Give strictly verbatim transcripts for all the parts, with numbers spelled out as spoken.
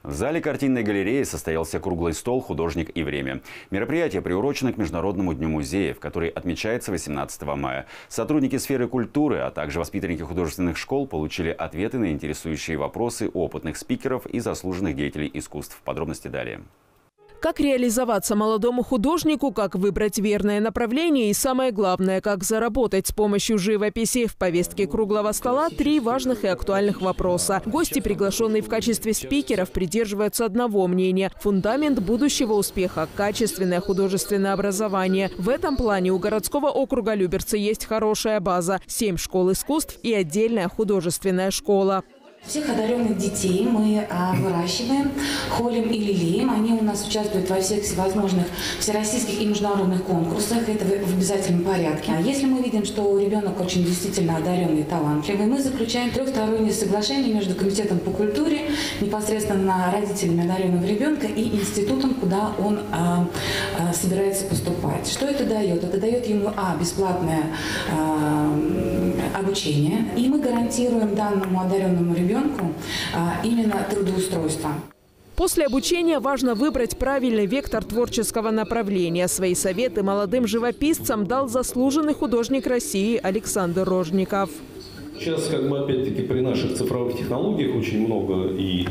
В зале картинной галереи состоялся круглый стол «Художник и время». Мероприятие приурочено к Международному дню музеев, который отмечается восемнадцатого мая. Сотрудники сферы культуры, а также воспитанники художественных школ получили ответы на интересующие вопросы опытных спикеров и заслуженных деятелей искусств. Подробности далее. Как реализоваться молодому художнику, как выбрать верное направление и, самое главное, как заработать с помощью живописи. В повестке круглого стола три важных и актуальных вопроса. Гости, приглашенные в качестве спикеров, придерживаются одного мнения. Фундамент будущего успеха – качественное художественное образование. В этом плане у городского округа Люберцы есть хорошая база – семь школ искусств и отдельная художественная школа. Всех одаренных детей мы а, выращиваем, холим и лелеем. Они у нас участвуют во всех всевозможных всероссийских и международных конкурсах. Это в обязательном порядке. А если мы видим, что ребенок очень действительно одаренный и талантливый, мы заключаем трехстороннее соглашение между Комитетом по культуре, непосредственно родителями одаренного ребенка и институтом, куда он а, а, собирается поступать. Что это дает? Это дает ему а, бесплатное а, обучение. И мы гарантируем данному одаренному ребенку именно трудоустройство. После обучения важно выбрать правильный вектор творческого направления. Свои советы молодым живописцам дал заслуженный художник России Александр Рожников. Сейчас, как бы, опять-таки, при наших цифровых технологиях очень много и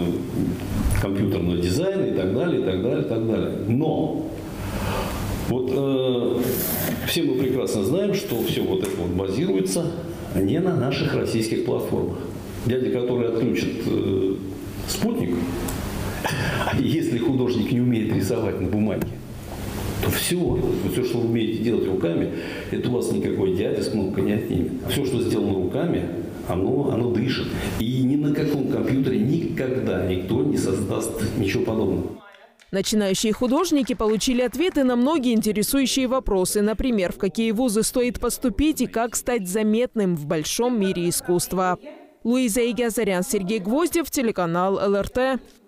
э, компьютерного дизайна и так далее, и так далее, и так далее. Но вот э, все мы прекрасно знаем, что все вот это вот базируется не на наших российских платформах. Дядя, который отключит э, спутник, а если художник не умеет рисовать на бумаге, то все, все, что вы умеете делать руками, это у вас никакой дядя с кнопкой не отнимет. Все, что сделано руками, оно, оно дышит. И ни на каком компьютере никогда никто не создаст ничего подобного. Начинающие художники получили ответы на многие интересующие вопросы. Например, в какие вузы стоит поступить и как стать заметным в большом мире искусства. Луиза Игиазарян, Сергей Гвоздев, телеканал эл эр тэ.